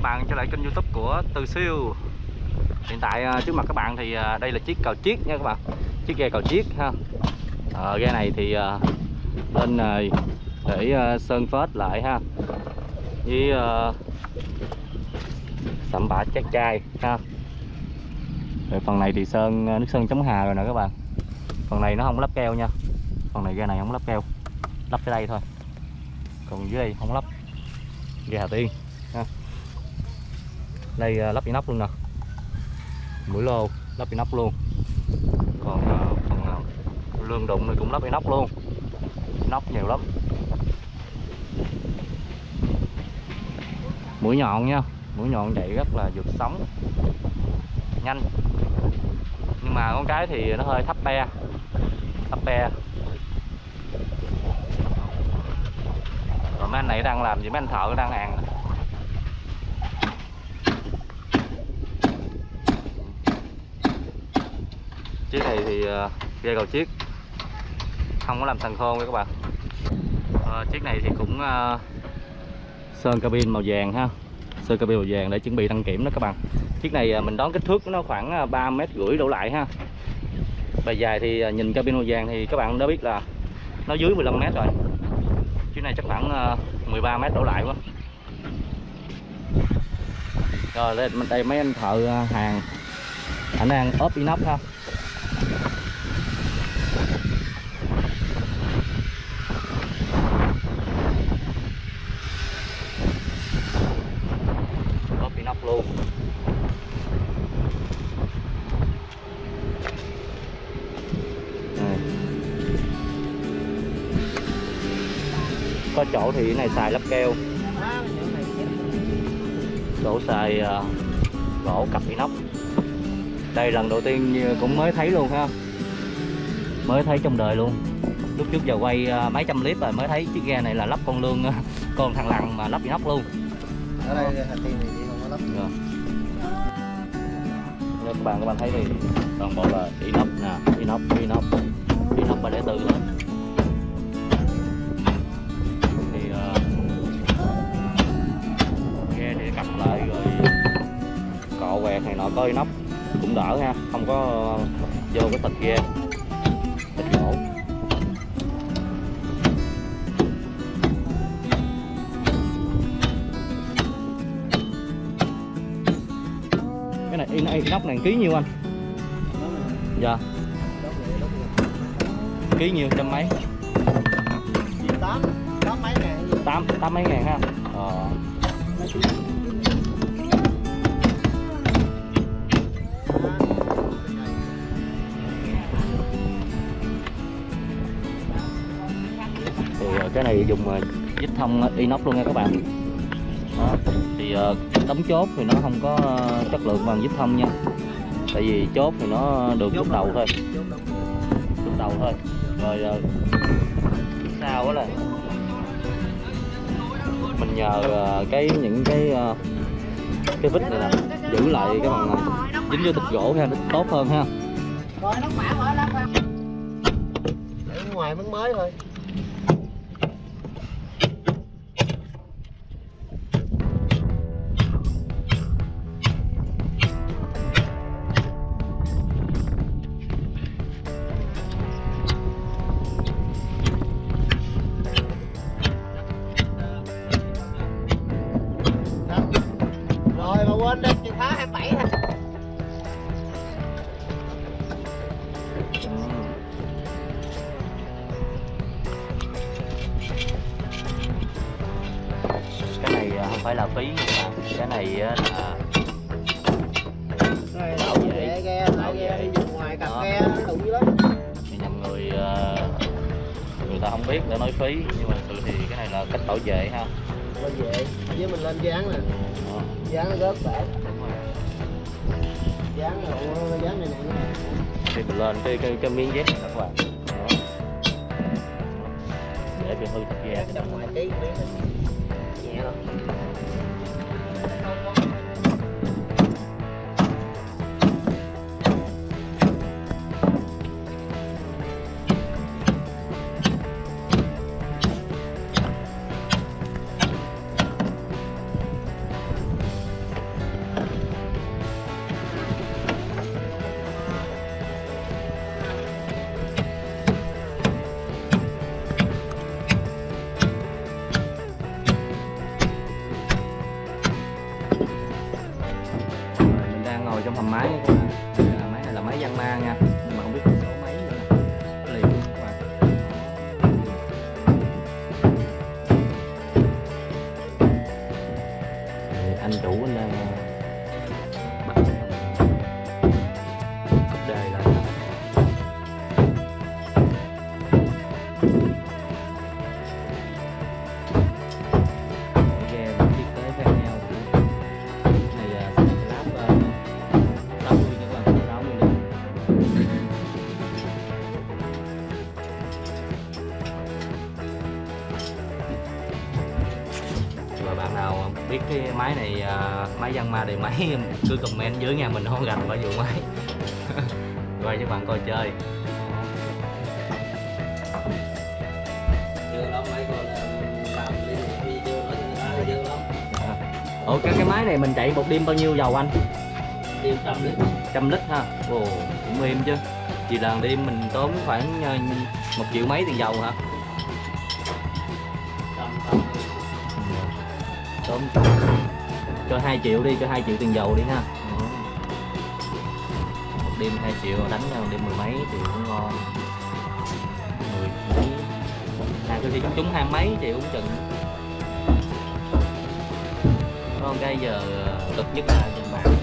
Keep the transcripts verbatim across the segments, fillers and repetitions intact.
các bạn trở lại kênh YouTube của Từ Siêu. Hiện tại trước mặt các bạn thì đây là chiếc cào chiếc nha các bạn, chiếc ghe cào chiếc ha. Ờ, ghe này thì lên để sơn phết lại ha, với sẩm bã chát chai ha. Rồi phần này thì sơn nước sơn chống hà rồi nè các bạn. Phần này nó không lắp keo nha, phần này ghe này không lắp keo, lắp tới đây thôi, còn dưới đây không lắp. Ghe Hà Tiên ha. Đây lắp inox luôn nè, mũi lô lắp inox luôn, còn uh, phần uh, lương đụng này cũng lắp inox luôn, inox nhiều lắm. Mũi nhọn nha, mũi nhọn chạy rất là vượt sóng, nhanh, nhưng mà con cái thì nó hơi thấp be, thấp be. Rồi mấy anh này đang làm gì, mấy anh thợ đang àn. Chiếc này thì uh, ghe cầu chiếc không có làm sàn khôn nha các bạn. Uh, chiếc này thì cũng uh, sơn cabin màu vàng ha, sơn cabin màu vàng để chuẩn bị đăng kiểm đó các bạn. Chiếc này uh, mình đón kích thước nó khoảng ba mét rưỡi đổ lại ha. Bề dài thì uh, nhìn cabin màu vàng thì các bạn đã biết là nó dưới mười lăm mét rồi. Chiếc này chắc khoảng uh, mười ba mét đổ lại quá. Rồi đây, đây mấy anh thợ uh, hàng ảnh đang ốp inox ha. Ốp inox luôn. Đây. Có chỗ thì cái này xài lắp keo, chỗ xài uh, gỗ cặp inox. Đây lần đầu tiên cũng mới thấy luôn ha, mới thấy trong đời luôn. Lúc trước giờ quay uh, mấy trăm clip rồi mới thấy chiếc ghe này là lắp con lương, uh, con thằng lằn mà lắp inox luôn. Ở đây Hà Tiên này chị không có lắp. Rồi. Nếu các bạn các bạn thấy thì toàn bộ là inox nè, inox, inox, inox ba để từ đó. Thì uh, ghe thì cặp lại rồi cọ quẹt này nọ có inox cũng đỡ ha, không có vô cái thịt ghe, thịt gỗ. Cái này inox này ký nhiêu anh? Dạ. Ký nhiêu, trăm mấy? Tám, tám mấy ngàn. Tám, tám mấy ngàn ha. Ờ. Cái này dùng vít thông inox luôn nha các bạn. Đó. Thì uh, đóng chốt thì nó không có uh, chất lượng bằng vít thông nha, tại vì chốt thì nó được lúc đầu thôi, lúc đầu thôi. Rồi uh, sau đó là mình nhờ uh, cái những cái uh, cái vít này nè giữ lại cái bằng uh, dính vô thịt gỗ ha, tốt hơn ha. Rồi nó khỏe mở lắm. Để ngoài vẫn mới thôi. Quên đi, chìa khóa hai mươi bảy ha. Cái này không phải là phí nhưng mà cái này là bảo vệ ghe, bảo vệ đi ngoài cặp ghe nó đụng dữ lắm. Thì nhầm người người ta không biết để nói phí, nhưng mà thực sự thì cái này là cách bảo vệ ha. Bảo vệ với mình lên dán nè, dán nó rớt bể. Dán rồi dán này nè. Thì mình lên cái cái, cái miếng dép các bạn. Đó. Để bị hư thịt ghe. Trong ngoài tí nhẹ lắm. bạn nào biết cái máy này, à, máy Yanmar đề máy cứ comment dưới nha, mình không gành qua vụ máy. Quay cho bạn coi chơi. Dơ lắm mấy con làm đi đi dơ nói cho người ta dơ lắm. Ủa cái cái máy này mình chạy một đêm bao nhiêu dầu anh? Đêm trăm lít. Trăm lít ha. Ồ, cũng êm chứ. Chỉ là đêm mình tốn khoảng uh, một triệu mấy tiền dầu hả? Tốn cho hai triệu đi, cho hai triệu tiền dầu đi ha. Một đêm hai triệu đánh một đêm mười mấy thì cũng ngon. Mười mấy. À tôi thì cũng trúng hai mấy triệu cũng chừng. Còn cái giờ cực nhất là dàn bạn.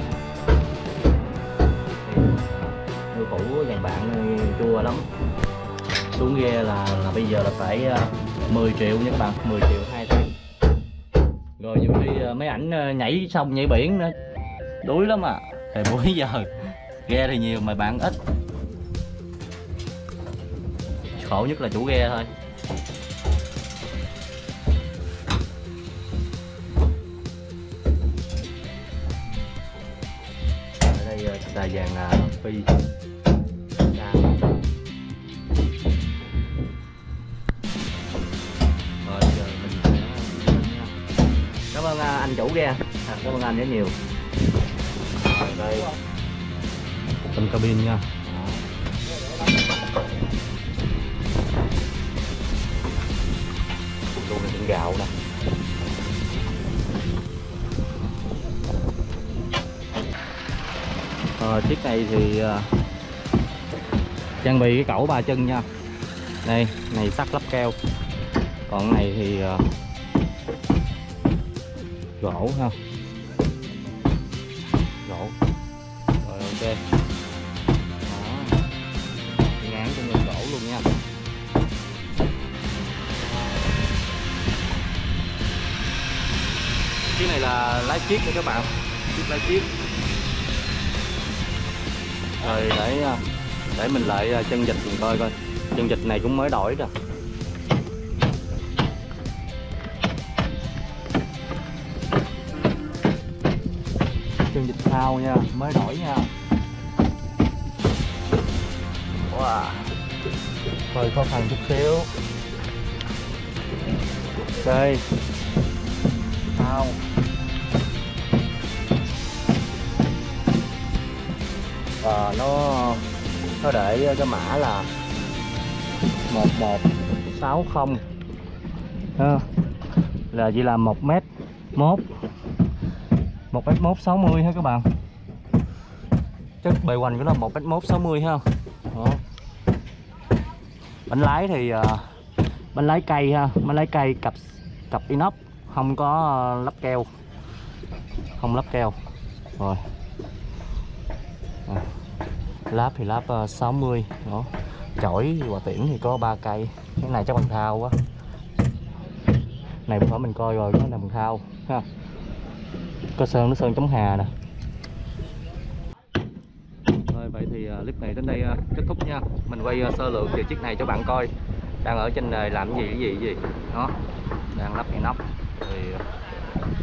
Người cũ dàn bạn chua lắm. Xuống ghe là là bây giờ là phải mười triệu nha các bạn, mười triệu hai tháng. Rồi nhiều khi mấy ảnh nhảy sông nhảy biển nữa đuối lắm à. Thời buổi giờ ghe thì nhiều mà bạn ít, khổ nhất là chủ ghe thôi. Ở đây xài vàng là phi đa. Rồi giờ mình sẽ... Cảm ơn anh chủ ghe, à, cảm ơn anh rất nhiều. Rồi đây trong cabin nha. Luôn là chân gạo nè. Ờ, chiếc này thì uh, trang bị cái cẩu ba chân nha. Đây, này sắt lắp keo. Còn này thì uh, gỗ ha. Gỗ. Rồi ok. Đó. Ngán cho người gỗ luôn nha. Chiếc này là lái chiếc nha các bạn. Chiếc lái chiếc. Rồi để để mình lại chân vịt mình coi coi. Chân vịt này cũng mới đổi rồi. Chân vịt thao nha, mới đổi nha. Wow. Hơi khó khăn chút xíu. Ok. Thao. Và nó nó để cái mã là một một sáu không ha, là chỉ là một mét mốt, một mét mốt sáu mươi ha các bạn. Chất bề hoành của nó một mét mốt sáu mươi ha. Đó. Bánh lái thì uh, bánh lái cây ha, bánh lái cây cặp cặp inox, không có uh, lắp keo, không lắp keo. Rồi à, láp thì láp uh, sáu mươi. Đó. Chổi quả tiễn thì có ba cây. Cái này chắc bằng thao quá. Này bữa mình coi rồi, nó là bằng thao ha. Có sơn, nó sơn chống hà nè. Rồi vậy thì uh, clip này đến đây uh, kết thúc nha. Mình quay uh, sơ lược về chiếc này cho bạn coi. Đang ở trên này làm cái gì cái gì cái gì. Đó. Đang lắp inox thì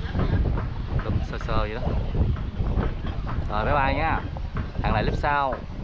uh, sơ sơ vậy đó. Rồi bye bye nha. Hẹn lại clip sau.